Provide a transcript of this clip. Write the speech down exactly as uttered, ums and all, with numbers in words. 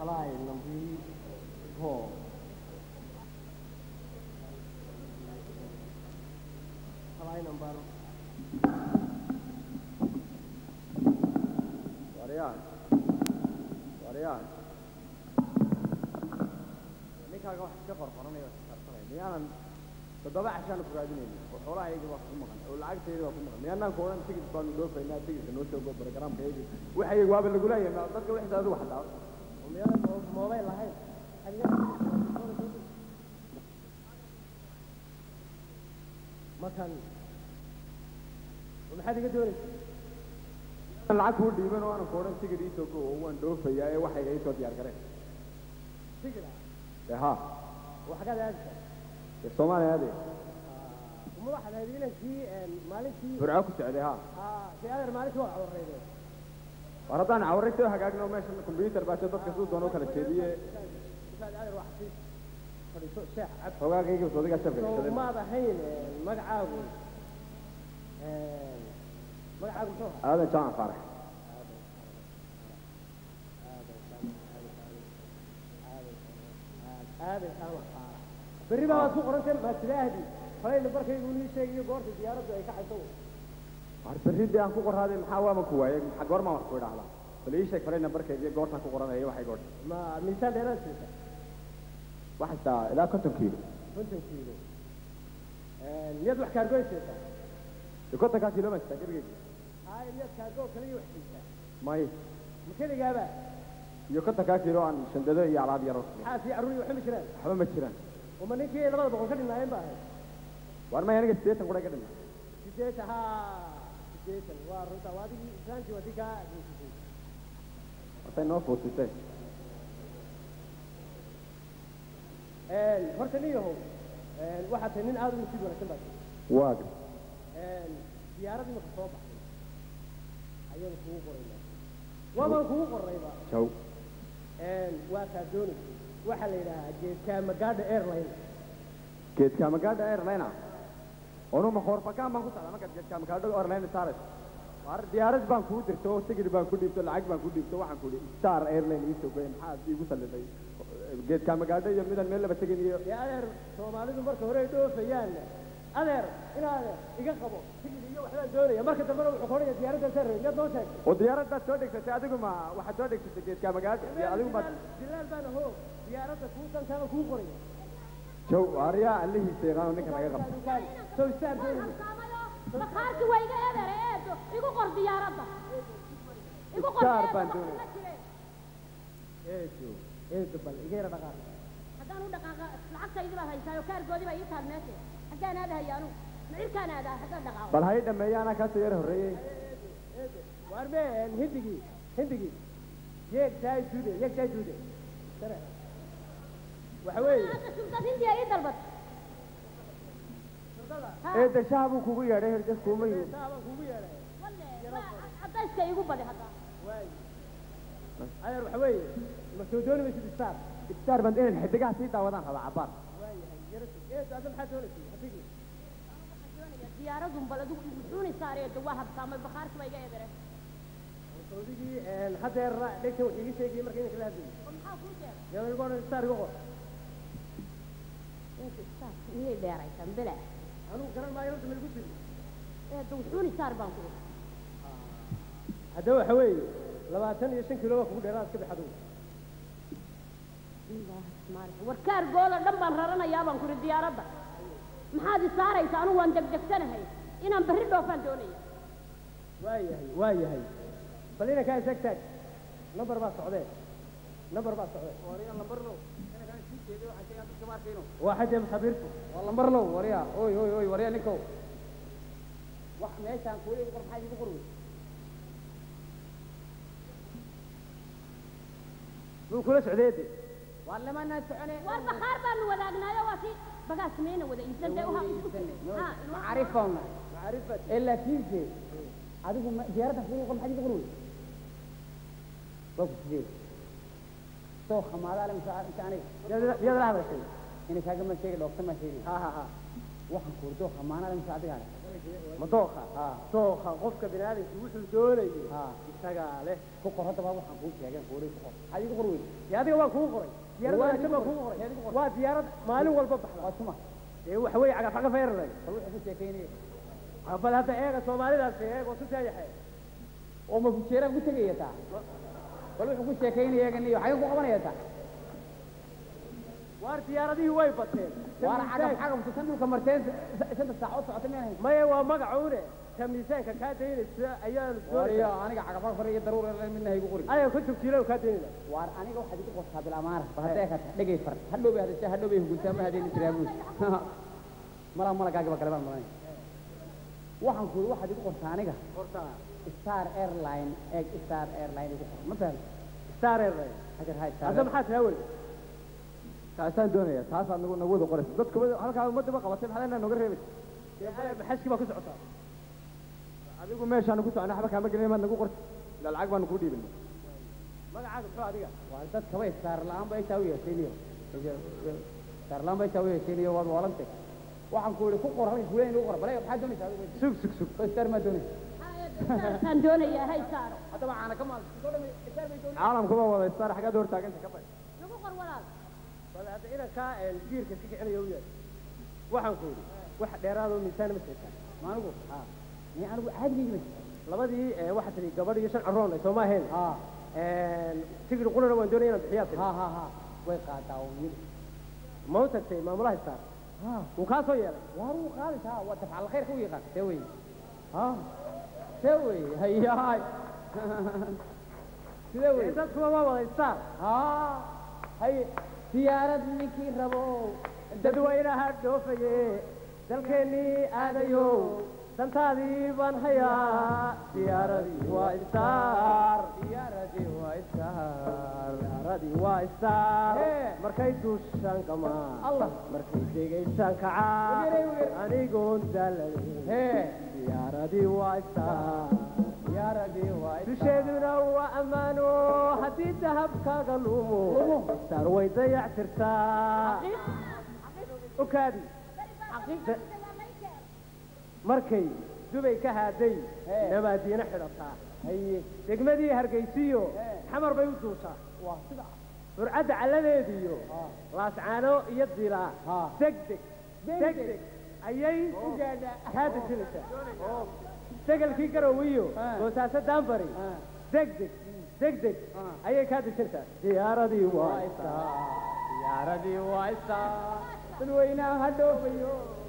fly number four. Fly number. Wariyaan. Wariyaan. Ninkaaga wax ka qorqoranayo tartanay. Miyaanan toddoba cashaan ku raadinayno. Xoolaha ayaga wax ku maqan. Oo lacagteeda wax ku maqan. Miyaanan ku oran tigid baan u dhoofayna tigid noo soo go barnaamijka ayaga. Waxay waaba lagu leeyahay dadka wax saadu wax daa. Oo miyaanan mobile lahayn. مثلا وما حد يقدر العب هو ديبان وانا كورن تيجي توكو هو ندوف يا واحد جاي تو ديار كره تيجي ها وحاجه هذه الصومالي هذه وما واحد هذينا في مالكي برعوك سعدها اه في هذا مالك هو عوريده وردان عوريته حقاقنا ماشي الكمبيوتر باش دك سو دونو كلا جيديه هذا واحد في فريسو شاع هو جاي يقول صدق شبكه ما بحين مقعاو آه مقعاو هذا جان فرح هذا كان فرح بالربا سوق رنتم ما تلاهدي فلين بركه يقول لي شيء قورت ديارته اي كحيتو عارف الريد ان ku qoraade maxaa waa ma ku waayay maxaa goor ma wax ku dhaxla balii sheeg fariina barkay iyo goorta ku qoranay waxay goor ma miisaan dheeraadkiisa waxta ila konton kiilo konton kiilo ee niyad wax kaargo isheeta konton ka kiilo ma tagirgay hay niyad kaargo kaliya wax siisa may makada gaaba iyo konton ka kiilo aan shandado iyo alaab yar waxa fi aruri wax ma jiraan waxba ma jiraan وما نيجي لبعض بقول كذي نايم بقى وارما يعني كتير تقول كذا كتير ها كتير وارد وادي إنسان شو ودي كا أصلا نو فوت كتير الفرتني هو الواحد تنين هذا مصيبة ولا كذا واجد زيارة مخطوبة أيام كوب قريبا وما كوب قريبا شو واحد دوني waxa la yiraahdaa geedka magada airline geedka magada airline oo ma khorfakaan baan ku socdaa marka geedka magada airline saaray war diyaarad baan ku dirto tigir baan ku dhiibto lacag baan ku dhiibto waxaan ku dhigay star airline ii soo goyn maxaa iigu saliday geedka magada iyo midan meel laba taganiyo ya adeer Soomaalidu marka hore dhoofayaan adeer inaad iga qabo tigir iyo waxba doonaya marka dambe wuxuu qoraya diyaaradda sarreey mid noo sheeg oo diyaaradda soo dhigtay adigu ma waxa soo dhigtay geedka magada adigu ma dilaal baan hoo diyaaradda ku tan kala ku qoray jow ariya allahi seeqaan ninka laga qabto soo istaag bakhaarki way iga eedareedo igu qor diyaaradda igu qor star baan doonay eedo eedo bal igeera dhaqaaq hadaan u dhaqaaqa lacagtaydi baa haysaayo kaargoodi baa ii taal meesha hadaan aadahayaanu macirkaan aadaa hadaan dhaqaaqo bal hay dhameeyana ka soo yar horeeyay warbe hindigi hindigi yeeg taay juude yeeg taay juude tara waxa weey sultan hindi ay dalbad ee dashabu kugu yeeray herjas kuma yiri dashabu kugu yeeray walle adayska igu badi hada way ayar waxa weey ma soo dooni maysid star star band inay xidigaha sii daawadaan raba cabaar way yarad ee aad maxaa doonaysid hadigi diyaaradun baladu wuxuuna saareedo waa habsaamay bakhaarka way iga eedare soodigi een hadeer dhigta wixii iga sheegay markii inta kala hadlay maxaa ku jeeray yaa igu qoran star igu qor star inay dheeraysan bila anu garan maayo inta lagu jiro ee wuxuuna saar baan ku hada waxa weey labaatan iyo shan kiilo ku dheeraad ka bixado warkaar goola dhan baan raranayaa baan ku ri diyaaradda maxaad saaraysaa anu waan degdegsanahay inaan barri dhoofaan doonaya waayahay waayahay bal ina ka isagtag number baa socdee number baa socdee wariya number low ina ka sii jeedo waxa ay dadka markayno واحد يا خبيرته waa number low wariya oy oy oy wariya ninko wax meeshan ku leeyahay qor maxay igu qorway muu kula socdeede waa lama na soconay war bakhaar baan wadaagnaayo waa si bagaas meena wada insan day waxa isku ha maarifona maarifat illa fiije adigu diyaaradda ku qor maxay igu qorway bas jee soo khamaada la masaa intaanay yada hada shay ina kaaga ma sheegay doctor ma sheegay ha ha ha waxaan ku urdo khamaana la masaa adiga ma dooqa ها dooqa qofka bini'aadamku wuxuu doonayo ها isagaa leh ku qor hadda baa waxaan kuu sheegay kuuri ku qor hadi ku qor weyn dee adiga waan kugu qoray diyaaradda Waa wanaagsan baan kugu kugu qoray. qoray Waa kugu qoray. waa diyaarad maalin walba baxda waa tuma dee waxa weeye cagaf cagaf eerlay bal wuxuu ku sheekeynay bal hadda eega soomaalidaas eeg oo tusayaxay oo ma ku jeera ku tagaya taa bal wuxuu ku sheekeynay eegan iyo xaga ku qabanaya taa waar diyaaradihii way bateen waana xagab xagab tusan dhulka marteen saddex saacood socota ma ahayn maya waa magacuune ka miisaanka kaa daynaysa ayaan wariyo aniga xagab xagab iyo daruur midna haygu qori ayaa ku jugtiilo kaa daynaysa waar aniga waxa igu qortaa bil amaar bahadee ka dhagay far hadhow bay hadashay hadhow bay huguntaa ma hadeen tiraabuus mala mala gaaga kale baan maray waxaan ku waxa igu qortaa aniga qortaa Star Airline egg Star Airline igu qortaa ma Star Airline hajar hay hadda maxaa tahay weli taasaan doonaya taasaan nagu nagu wada qoraysa dadka halkaa ummadda ba qabatay maxaa inaa noga reebay maxaskii baa ku socotaa adigu meeshaan ku socnaa waxba kaama gelin maad nagu qortay ilaa lacag baan ku dhiibin magacaaga muxuu adiga waa dad kaba Star laan bay taa u yeeshayniyo Star laan bay taa u yeeshayniyo waa walante waxaan ku ku qor halka kuleen ugu qor balay maxaa doonaysaa adigu sug sug sug Star ma doonay kan doonaya hay saaro hadda waxaan ka maal soo dhamay Star bay doonay caalamkuba wada istar xaggaad hor taaganta ka bay lagu qor walaal bal hadda inankaa jiirka ka kicinayo u yahay waxaan ku yidhi wax dheeraadoo miisaan ma seetaa maanigu ha ni anigu caadi ma labadii waxa tiri gabadh iyo shan caroon ay sooma ahayn ha tigir qulana waan doonaya inaan bixiyaa tiri ha ha ha way qaadaa oo yiri ma u tagtay maamulaha istaa ha wuu kaa soo yeelay waaru qaadi taa waa tafcal khair ku yaqaan saway ha saway hayaay saway dadkuwa waa wada istaa ha hay diyaarad ninkii rabo dadweynaha dhoofaye dalkeennii aadayo dantaadii baan hayaa diyaaradii waa istaar diyaaradii waa istaar diyaaradii waa istaar Hee. markay duushaan qamaa Allah markay degaysaan kacaa Wagere, wagere. anigoon daalay hee diyaaradii waa istaar diyaaradii waa istaar dusheeduna waa ammaano haddii dahabkaaga lumo Lumo. istaar way dayac tirtaa okaadi markay dubay ka haaday Hee. nabaadiina xidhataa haye degmadii hargaysiyo Hee. xamar bay u duushaa waa sida burcadda calladeediyo ha laascaano iyo dilaa ha degdeg Degdeg. degdeg ayay u gaadha kaa dejinaysaa degelkii garowiyo Hee. boosaaso daanbari ha degdeg degdeg Ah. ayay kaa dejinaysaa diyaaradii waa waa istaar diyaaradii waa istaar dadweynaha ha dhoofayo